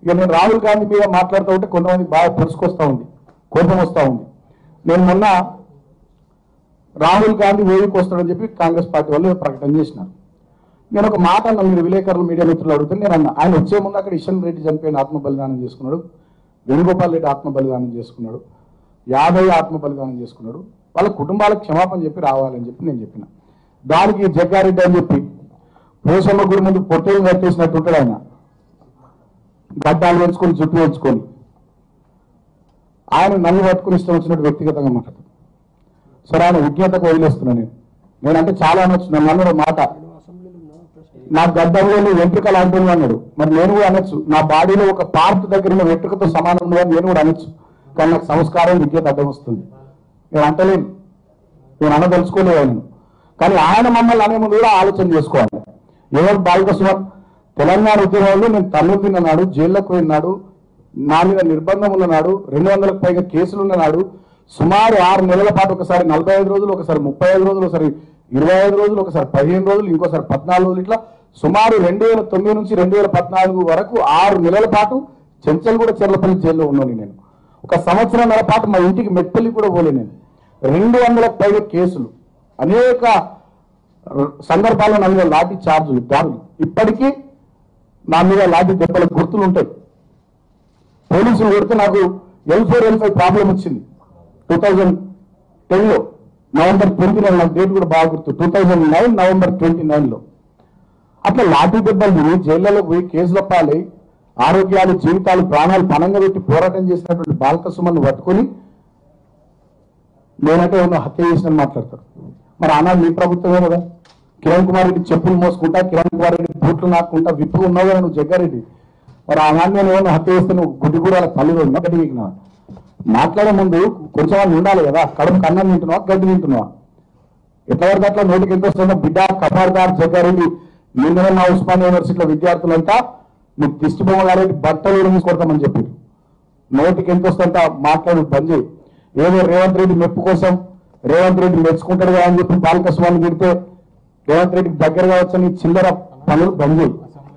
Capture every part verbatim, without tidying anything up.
ఇక నేను రాహుల్ గాంధీ మీద మాట్లాడుతూ ఉంటే కొంతమంది బాగా పొడుచుకొస్తూ ఉంది, కోపం వస్తూ ఉంది. నేను మొన్న రాహుల్ గాంధీ ఓడికి వస్తాడని చెప్పి కాంగ్రెస్ పార్టీ వాళ్ళు ప్రకటన చేసినారు. నేను ఒక మాట అన్నా, మీరు విలేకరులు మీడియా మిత్రులు అడిగితే నేను అన్నా, ఆయన వచ్చే ముందు అక్కడ ఇషన్ రెడ్డి చనిపోయిన ఆత్మ బలిదానం చేసుకున్నాడు, వేణుగోపాల్ రెడ్డి ఆత్మ బలిదానం చేసుకున్నాడు, యాదవ్ ఆత్మ బలిదానం చేసుకున్నాడు, వాళ్ళ కుటుంబాలకు క్షమాపణ చెప్పి రావాలని చెప్పి నేను చెప్పిన. దానికి జగ్గారెడ్డి అని చెప్పి పోషమ్మ గుడి ముందు పొట్టేలు కట్టేసినట్టు ఉంటాడు ఆయన, గడ్డాలు వేసుకొని చుట్టూ వేసుకొని ఆయన నన్ను పట్టుకుని ఇష్టం వచ్చినట్టు వ్యక్తిగతంగా మాట్లాడతాడు. సరే ఆయన విజ్ఞతకు వదిలేస్తున్నా. నేను నేనంటే చాలా అనొచ్చు, నన్ను అన్నాడు మాట, నా గడ్డంలో నువ్వు వెంట్రుకలు అంటున్నావు అన్నాడు. మరి నేను కూడా అనొచ్చు, నా బాడీలో ఒక పార్ట్ దగ్గర ఉన్న వెంట్రుకతో సమానం ఉన్నదని నేను కూడా అనొచ్చు. కానీ నాకు సంస్కారం విజ్ఞత అడ్డం వస్తుంది, నేను అంటలేను, నేను అనదలుచుకోలేదు ఆయన. కానీ ఆయన మమ్మల్ని అనే ముందు కూడా ఆలోచన చేసుకోవాలి. ఎవరు బాలకృష్ణ తెలంగాణ ఉద్యమంలో నేను తల్లు తిన్నాడు, జైల్లోకి పోయినాడు, నా మీద నిర్బంధం ఉన్ననాడు, రెండు వందలకు పైగా కేసులు ఉన్ననాడు, సుమారు ఆరు నెలల పాటు ఒకసారి నలభై ఐదు రోజులు, ఒకసారి ముప్పై ఐదు రోజులు, ఒకసారి ఇరవై ఐదు రోజులు, ఒకసారి పదిహేను రోజులు, ఇంకోసారి పద్నాలుగు రోజులు, ఇట్లా సుమారు రెండు వేల తొమ్మిది నుంచి రెండు వేల పద్నాలుగు వరకు ఆరు నెలల పాటు చెంచల్ కూడా చెర్లపల్లి జైల్లో ఉన్నాను నేను. ఒక సంవత్సరంన్నర పాటు మా ఇంటికి మెట్పల్లి కూడా పోలే నేను. రెండు వందలకు పైగా కేసులు, అనేక సందర్భాల్లో నా మీద లాఠీ చార్జులు, దాడులు, ఇప్పటికీ నా మీద లాఠీ దెబ్బల గుర్తులు ఉంటాయి. పోలీసులు కొడితే నాకు L four L five problem వచ్చింది టూ థౌజండ్ టెన్లో నవంబర్ ట్వంటీ నైన్, నాకు డేట్ కూడా బాగా గుర్తు, two thousand nine November twenty నైన్లో అట్లా లాఠీ దెబ్బలు తిని జైళ్లలో పోయి కేసుల పాలై ఆరోగ్యాలు, జీవితాలు, ప్రాణాలు పణంగా పెట్టి పోరాటం చేసినటువంటి బాలకృష్ణను పట్టుకొని నేనంటే ఉన్న హత్య చేసిన మాట్లాడతారు. మరి ఆనాడు మీ ప్రభుత్వమే కదా, కిరణ్ కుమార్ రెడ్డి చెప్పులు మోసుకుంటా, కిరణ్ కుమార్ రెడ్డి బూట్లు నాకుంటా విప్పు ఉన్నావు కదా నువ్వు జగ్గారెడ్డి. మరి ఆనాడు నేను ఏమన్నా హత్య చేస్తే నువ్వు గుడ్డి కూడా తల్లి రోజు గడ్డి వీకినా? మాట్లాడే ముందు కొంచెం వాళ్ళు ఉండాలి కదా, కడుపు కన్నం తింటున్నావా, గడ్డి తింటున్నావా? ఎట్లా వరకు అట్లా నోటికి ఎంత వస్తుందో బిడ్డ కబార్దార్ జగ్గారెడ్డి, నిన్న నా ఉస్మానియా యూనివర్సిటీలో విద్యార్థులంతా మీకు దిష్టి బొమ్మ గారెడ్డి బట్టలు విడిచి కొడతామని చెప్పి నోటికి ఎంత వస్తుందంట మాట్లాడు బంద్ చేయి. ఏదో రేవంత్ రెడ్డి మెప్పు కోసం రేవంత్ రెడ్డి మెచ్చుకుంటాడు కదా అని చెప్పి బాలకృష్ణాన్ని తిడితే రేవంత్ రెడ్డికి దగ్గర కావచ్చని చిల్లర పనులు బంద్ చేయి.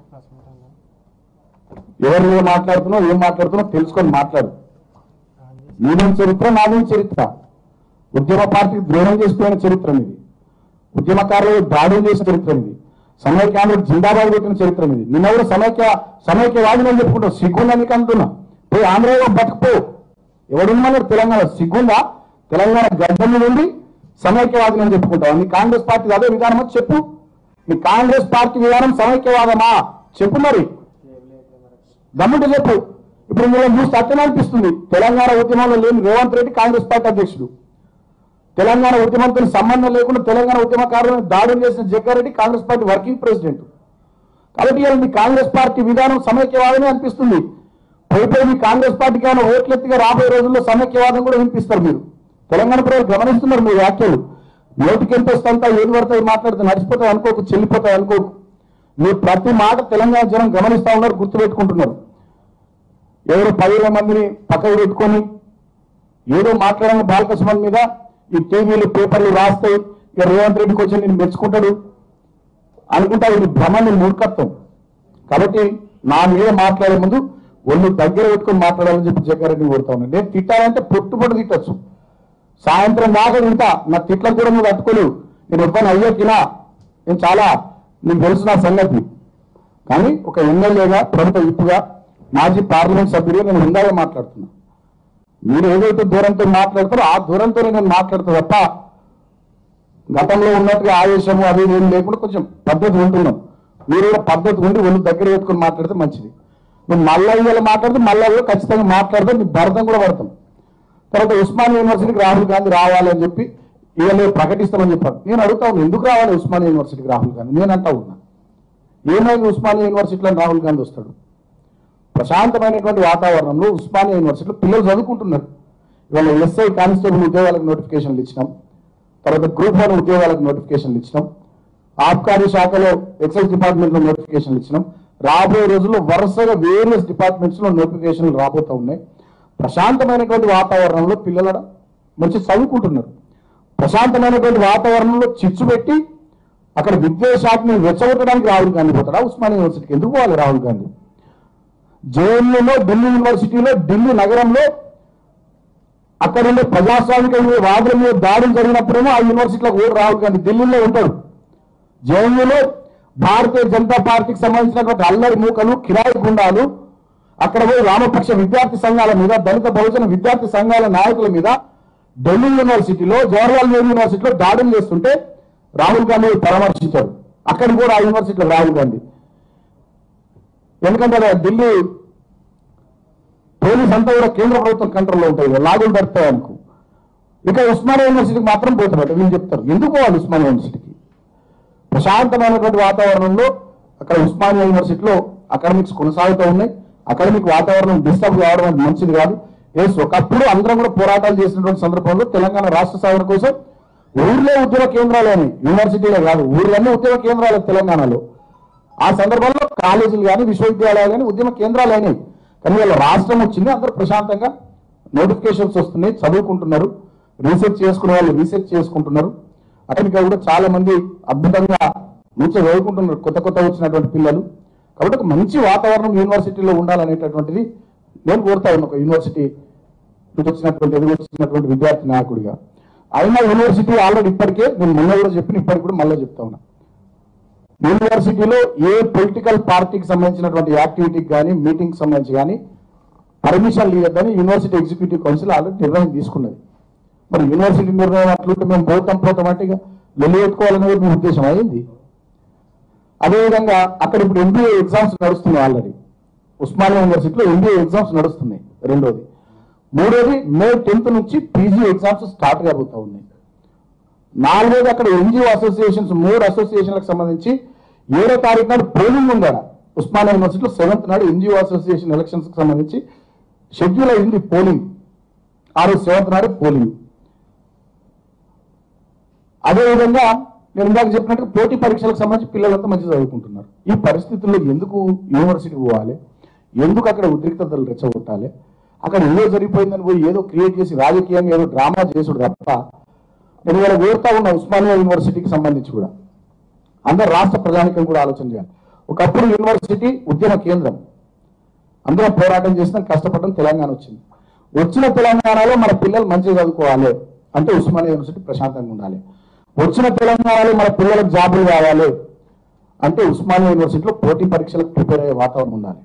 ఎవరు ఏం మాట్లాడుతున్నావు, ఏం మాట్లాడుతున్నావు తెలుసుకొని మాట్లాడు. నీదేం చరిత్ర, నాదేం చరిత్ర? ఉద్యమ పార్టీకి ద్రోహం చేసిపోయిన చరిత్ర ఇది, ఉద్యమకారులు దాడులు చేసిన చరిత్ర ఇది, సమైక్యాంధ్ర జిందాబాద్ పెట్టిన చరిత్ర ఇది. నిన్న కూడా సమైక్య సమైక్యవాదిని అని చెప్పుకుంటావు, సిగ్గుందా నీకు అంటున్నా? పోయి ఆంధ్రలో బతుకుపో. ఎవడున్నాడు తెలంగాణ? సిగ్గుందా? తెలంగాణ గడ్డ మీద ఉండి సమైక్యవాదిని అని చెప్పుకుంటావు. నీ కాంగ్రెస్ పార్టీ అదే విధానం అని చెప్పు. నీ కాంగ్రెస్ పార్టీ విధానం సమైక్యవాదమా చెప్పు, మరి దమ్ముంటే చెప్పు. ఇప్పుడు మీరు చూస్తే అట్లనే అనిపిస్తుంది, తెలంగాణ ఉద్యమంలో లేని రేవంత్ రెడ్డి కాంగ్రెస్ పార్టీ అధ్యక్షుడు, తెలంగాణ ఉద్యమంతో సంబంధం లేకుండా తెలంగాణ ఉద్యమకారులను దాడులు చేసిన Jaggareddy Congress party working president. కాబట్టి ఇవాళ మీ కాంగ్రెస్ పార్టీ విధానం సమైక్యవాదమే అనిపిస్తుంది. పోయిపోయి మీ కాంగ్రెస్ పార్టీకి ఏమైనా ఓట్లెత్తిగా రాబోయే రోజుల్లో సమైక్యవాదం కూడా వినిపిస్తారు. మీరు తెలంగాణ ప్రజలు గమనిస్తున్నారు మీ వ్యాఖ్యలు. నోటికి ఎంత వస్తుందా ఏది పడతాయి మాట్లాడితే నడిచిపోతాయి అనుకోకు, చెల్లిపోతాయి అనుకోకు. మీరు ప్రతి మాట తెలంగాణ జనం గమనిస్తూ ఉన్నారు, గుర్తుపెట్టుకుంటున్నారు. ఎవరు పదివేల మందిని పక్కకు పెట్టుకొని ఏదో మాట్లాడని బాలకృష్ణ మీద ఈ టీవీలు పేపర్లు రాస్తాయి, ఇక రేవంత్ రెడ్డికి వచ్చి నేను మెచ్చుకుంటాడు అనుకుంటా. ఇది భ్రమని మూర్ఖత్వం. కాబట్టి నా మీద మాట్లాడే ముందు ఒళ్ళు దగ్గర పెట్టుకొని మాట్లాడాలని చెప్పి జగ్గారెడ్డిని కోరుతా ఉన్నాను. నేను తిట్టాలంటే పొట్టు పొట్టు తిట్టచ్చు, సాయంత్రం దాకా తింటా, నా తిట్లకు కూడా నువ్వు తట్టుకోలేవు. నేను ఎప్పుడైనా అయ్యో తినా, నేను చాలా నీకు తెలుసు నా సంగతి. కానీ ఒక ఎమ్మెల్యేగా, ప్రభుత్వ విప్పుగా, మాజీ పార్లమెంట్ సభ్యుడిగా నేను హుందాగా మాట్లాడుతున్నా. మీరు ఏదైతే దూరంతో మాట్లాడతారో ఆ దూరంతోనే నేను మాట్లాడుతా తప్ప గతంలో ఉన్నట్టుగా ఆవేశము అది ఏం లేకుండా కొంచెం పద్ధతి ఉంటున్నాం. మీరు కూడా పద్ధతి ఉండి ఒళ్ళు దగ్గర పెట్టుకుని మాట్లాడితే మంచిది. నువ్వు మళ్ళా ఇవాళ మాట్లాడితే మళ్ళా కూడా ఖచ్చితంగా మాట్లాడతాం, నీ భరతం కూడా పడతాం. తర్వాత ఉస్మానియా యూనివర్సిటీకి రాహుల్ గాంధీ రావాలి అని చెప్పి ఇవాళ ప్రకటిస్తామని చెప్పారు. నేను అడుగుతా ఉన్నా, ఎందుకు రావాలి ఉస్మానియా యూనివర్సిటీకి రాహుల్ గాంధీ? నేను అంటా ఉన్నా, ఏమైంది ఉస్మానియా యూనివర్సిటీలో రాహుల్ గాంధీ వస్తాడు? ప్రశాంతమైనటువంటి వాతావరణంలో ఉస్మానియా యూనివర్సిటీలో పిల్లలు చదువుకుంటున్నారు. ఇవాళ ఎస్ఐ కానిస్టేబుల్ ఉద్యోగాలకు నోటిఫికేషన్లు ఇచ్చినాం, తర్వాత గ్రూప్ వన్ ఉద్యోగాలకు నోటిఫికేషన్లు ఇచ్చినాం, ఆబ్కారీ శాఖలో ఎక్సైజ్ డిపార్ట్మెంట్లో నోటిఫికేషన్లు ఇచ్చినాం. రాబోయే రోజుల్లో వరుసగా వేరియస్ డిపార్ట్మెంట్స్ లో నోటిఫికేషన్లు రాబోతూ ఉన్నాయి. ప్రశాంతమైనటువంటి వాతావరణంలో పిల్లల మంచి చదువుకుంటున్నారు. ప్రశాంతమైనటువంటి వాతావరణంలో చిచ్చు పెట్టి అక్కడ విద్వేషాన్ని రెచ్చగొట్టడానికి రాహుల్ గాంధీ పోతాడా ఉస్మానియా యూనివర్సిటీకి? ఎందుకు పోవాలి రాహుల్ గాంధీ? జేఎన్యూలో, ఢిల్లీ యూనివర్సిటీలో, ఢిల్లీ నగరంలో అక్కడ ఉండే ప్రజాస్వామిక వాదుల మీద దాడులు జరిగినప్పుడేమో ఆ యూనివర్సిటీలో ఓటు రాహుల్ గాంధీ ఢిల్లీలో ఉంటాడు. జేఎన్యూలో భారతీయ జనతా పార్టీకి సంబంధించినటువంటి అల్లరి మూకలు, కిరాయి గుండాలు అక్కడ పోయి వామపక్ష విద్యార్థి సంఘాల మీద, దళిత బహుజన విద్యార్థి సంఘాల నాయకుల మీద ఢిల్లీ యూనివర్సిటీలో, జవహర్లాల్ నెహ్రూ యూనివర్సిటీలో దాడులు చేస్తుంటే రాహుల్ గాంధీ పరామర్శించారు. అక్కడికి కూడా ఆ యూనివర్సిటీలో రాహుల్ గాంధీ, ఎందుకంటే ఢిల్లీ పోలీస్ అంతా కూడా కేంద్ర ప్రభుత్వం కంట్రోల్లో ఉంటుంది, లాగులు పడతాయి అనుకో. ఇక ఉస్మానియా యూనివర్సిటీకి మాత్రం పోతున్నట్టు వీళ్ళు చెప్తారు. ఎందుకు పోవాలి ఉస్మానియా యూనివర్సిటీకి? ప్రశాంతమైనటువంటి వాతావరణంలో అక్కడ ఉస్మానియా యూనివర్సిటీలో అకాడమిక్స్ కొనసాగుతూ ఉన్నాయి. అకాడమిక్ వాతావరణం డిస్టర్బ్ కావడం అనేది మంచిది కాదు. ఎస్, ఒకప్పుడు అందరం కూడా పోరాటాలు చేసినటువంటి సందర్భంలో తెలంగాణ రాష్ట్ర సాధన కోసం ఊర్లే ఉద్యోగ కేంద్రాలని, యూనివర్సిటీలే కాదు ఊర్లన్నీ ఉద్యోగ కేంద్రాలు తెలంగాణలో. ఆ సందర్భంలో కాలేజీలు కానీ విశ్వవిద్యాలయాలు కానీ ఉద్యమ కేంద్రాలు అయినాయి. కానీ వీళ్ళ రాష్ట్రం వచ్చింది, అందరూ ప్రశాంతంగా నోటిఫికేషన్స్ వస్తున్నాయి, చదువుకుంటున్నారు, రీసెర్చ్ చేసుకునే వాళ్ళు రీసెర్చ్ చేసుకుంటున్నారు. అక్కడికి కూడా చాలా మంది అద్భుతంగా మంచిగా చదువుకుంటున్నారు, కొత్త కొత్త వచ్చినటువంటి పిల్లలు. కాబట్టి ఒక మంచి వాతావరణం యూనివర్సిటీలో ఉండాలనేటటువంటిది నేను కోరుతా ఉన్నాను. ఒక యూనివర్సిటీ వచ్చినటువంటి ఎదుగు వచ్చినటువంటి విద్యార్థి నాయకుడిగా. అయినా యూనివర్సిటీ ఆల్రెడీ ఇప్పటికే నేను మొన్న కూడా చెప్పిన, ఇప్పటికి కూడా మళ్ళీ చెప్తా ఉన్నా, యూనివర్సిటీలో ఏ పొలిటికల్ పార్టీకి సంబంధించినటువంటి యాక్టివిటీకి కానీ మీటింగ్కి సంబంధించి కానీ పర్మిషన్ లేదని యూనివర్సిటీ ఎగ్జిక్యూటివ్ కౌన్సిల్ ఆల్రెడీ నిర్ణయం తీసుకున్నది. మరి యూనివర్సిటీ నిర్ణయం అట్లుంటే మేము పోతాం పోతాం అంటే ఇక వెళ్ళి పెట్టుకోవాలనేది మీ ఉద్దేశం అయింది. అదేవిధంగా అక్కడ ఇప్పుడు ఎంబీఏ ఎగ్జామ్స్ నడుస్తున్నాయి, ఆల్రెడీ ఉస్మానియా యూనివర్సిటీలో ఎంబీఏ ఎగ్జామ్స్ నడుస్తున్నాయి. రెండోది, మూడోది మే టెన్త్ నుంచి పీజీ ఎగ్జామ్స్ స్టార్ట్ కాబోతా ఉన్నాయి. నాలుగోది అక్కడ ఎన్జిఓ అసోసియేషన్స్ మూడు అసోసియేషన్లకు సంబంధించి ఏడో తారీఖు నాడు పోలింగ్ ఉంది. ఉస్మానియా యూనివర్సిటీలో సెవెంత్ నాడు ఎన్జిఓ అసోసియేషన్ ఎలక్షన్స్ కి సంబంధించి షెడ్యూల్ అయింది పోలింగ్. ఆ రోజు సెవెంత్ నాడు పోలింగ్. అదేవిధంగా నేను ఇందాక చెప్పినట్టు పోటీ పరీక్షలకు సంబంధించి పిల్లలంతా మంచి చదువుకుంటున్నారు. ఈ పరిస్థితుల్లో ఎందుకు యూనివర్సిటీకి పోవాలి? ఎందుకు అక్కడ ఉద్రిక్తతలు రెచ్చగొట్టాలి? అక్కడ ఏదో జరిగిపోయిందని పోయి ఏదో క్రియేట్ చేసి రాజకీయంగా ఏదో డ్రామా చేసుడు తప్ప నేను ఇలా కోరుతా ఉన్న ఉస్మానియా యూనివర్సిటీకి సంబంధించి కూడా అందరూ రాష్ట్ర ప్రజానికం కూడా ఆలోచన చేయాలి. ఒకప్పుడు యూనివర్సిటీ ఉద్యమ కేంద్రం, అందరం పోరాటం చేసినా కష్టపడడం తెలంగాణ వచ్చింది. వచ్చిన తెలంగాణలో మన పిల్లలు మంచిగా చదువుకోవాలి అంటే ఉస్మానియా యూనివర్సిటీ ప్రశాంతంగా ఉండాలి. వచ్చిన తెలంగాణలో మన పిల్లలకు జాబులు కావాలి అంటే ఉస్మానియా యూనివర్సిటీలో పోటీ పరీక్షలకు ప్రిపేర్ అయ్యే వాతావరణం ఉండాలి.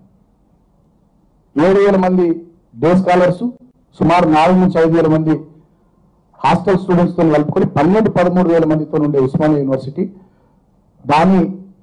ఏడు వేల మంది డే స్కాలర్స్, సుమారు నాలుగు నుంచి ఐదు వేల మంది హాస్టల్ స్టూడెంట్స్ తో కలుపుకొని పన్నెండు పదమూడు వేల మందితో ఉండే ఉస్మానియా యూనివర్సిటీ, దాని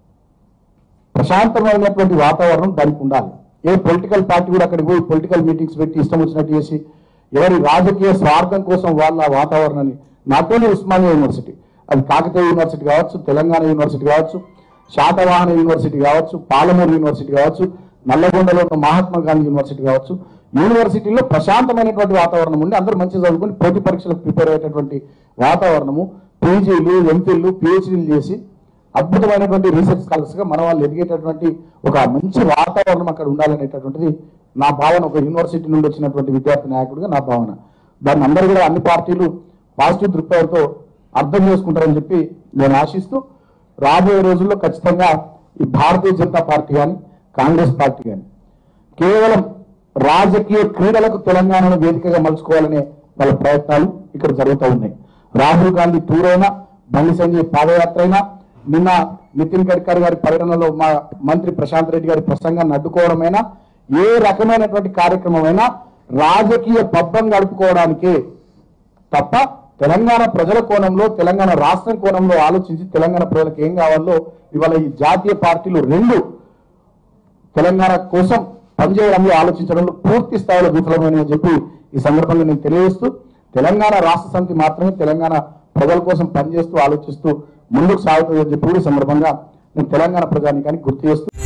ప్రశాంతమైనటువంటి వాతావరణం దానికి ఉండాలి. ఏ పొలిటికల్ పార్టీ కూడా అక్కడికి పోయి పొలిటికల్ మీటింగ్స్ పెట్టి ఇష్టం వచ్చినట్టు చేసి ఎవరి రాజకీయ స్వార్థం కోసం వాళ్ళ వాతావరణాన్ని, నాట్ ఓన్లీ ఉస్మానియా యూనివర్సిటీ, అది కాకతీయ యూనివర్సిటీ కావచ్చు, తెలంగాణ యూనివర్సిటీ కావచ్చు, శాతవాహన యూనివర్సిటీ కావచ్చు, పాలమూరు యూనివర్సిటీ కావచ్చు, నల్లగొండలో ఉన్న మహాత్మా గాంధీ యూనివర్సిటీ కావచ్చు, యూనివర్సిటీలో ప్రశాంతమైనటువంటి వాతావరణం ఉండి అందరూ మంచి చదువుకొని పోటీ పరీక్షలకు ప్రిపేర్ అయ్యేటటువంటి వాతావరణము, పీజీలు, ఎంపీలు, పిహెచ్డీలు చేసి అద్భుతమైనటువంటి రీసెర్చ్ స్కాలర్స్ గా మన వాళ్ళు ఎదిగేటటువంటి ఒక మంచి వాతావరణం అక్కడ ఉండాలనేటటువంటిది నా భావన. ఒక యూనివర్సిటీ నుండి వచ్చినటువంటి విద్యార్థి నాయకుడిగా నా భావన. దాన్ని అందరూ కూడా అన్ని పార్టీలు పాజిటివ్ దృక్పథంతో అర్థం చేసుకుంటారని చెప్పి నేను ఆశిస్తూ, రాబోయే రోజుల్లో ఖచ్చితంగా ఈ భారతీయ జనతా పార్టీ కానీ కాంగ్రెస్ పార్టీ కానీ కేవలం రాజకీయ క్రీడలకు తెలంగాణను వేదికగా మలుచుకోవాలనే వాళ్ళ ప్రయత్నాలు ఇక్కడ జరుగుతూ ఉన్నాయి. రాహుల్ గాంధీ టూర్ అయినా, బండి సంజయ్ పాదయాత్ర అయినా, నిన్న నితిన్ గడ్కరీ గారి పర్యటనలో మా మంత్రి ప్రశాంత్ రెడ్డి గారి ప్రసంగాన్ని అడ్డుకోవడమైనా, ఏ రకమైనటువంటి కార్యక్రమమైనా రాజకీయ పబ్బం గడుపుకోవడానికే తప్ప తెలంగాణ ప్రజల కోణంలో, తెలంగాణ రాష్ట్రం కోణంలో ఆలోచించి తెలంగాణ ప్రజలకు ఏం కావాలో ఇవాళ ఈ జాతీయ పార్టీలు రెండు తెలంగాణ కోసం పనిచేయడంలో, ఆలోచించడంలో పూర్తి స్థాయిలో విఫలమైనని చెప్పి ఈ సందర్భంగా నేను తెలియజేస్తూ, తెలంగాణ రాష్ట్ర సమితి మాత్రమే తెలంగాణ ప్రజల కోసం పనిచేస్తూ ఆలోచిస్తూ ముందుకు సాగుతుందని చెప్పి ఈ సందర్భంగా నేను తెలంగాణ ప్రజానికానికి గుర్తు చేస్తూ